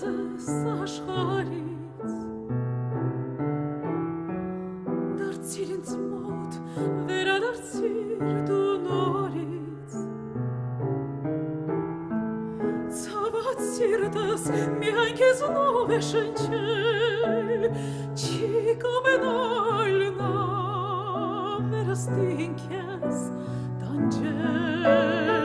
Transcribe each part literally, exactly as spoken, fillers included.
գնացես աշխարից, դարձիր ինձ մոտ, վերադարձիր դու նորից, ցաված սիրտս միայն քեզնով է շնչել, չի կամենալ նա վերստին քեզ տանջել,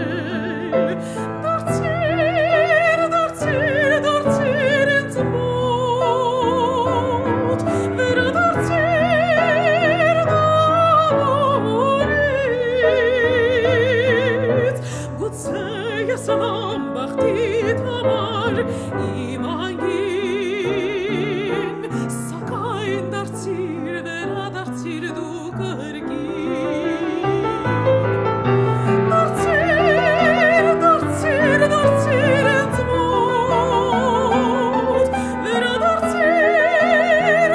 դարձիր, դարձիր, դարձիր ինձ մոտ, վերադարձիր նորից, գուցե ես անամ բախտիդ համար իմ անգին, սակայն դարձիր, վերադարձիր դու կրկին, դարձիր, դարձիր, դարձիր ինձ մոտ, վերադարձիր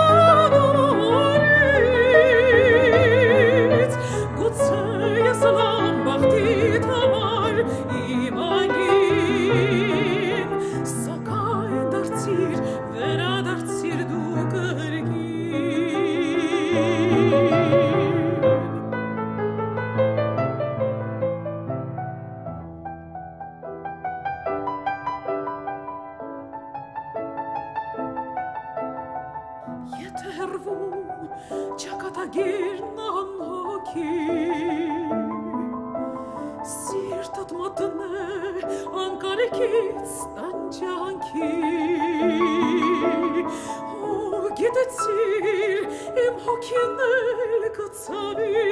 նորից, գուցե ես անամ բախտիդ համար իմ անգին, սակայն դարձիր, վերադարձիր դու կրկին, եթե հեռվում ճակատագիրն անհոգի, սիրտդ մատնե անկարիքից տանջանքի, ու գիտեցիր իմ հոգին էլ կցավի,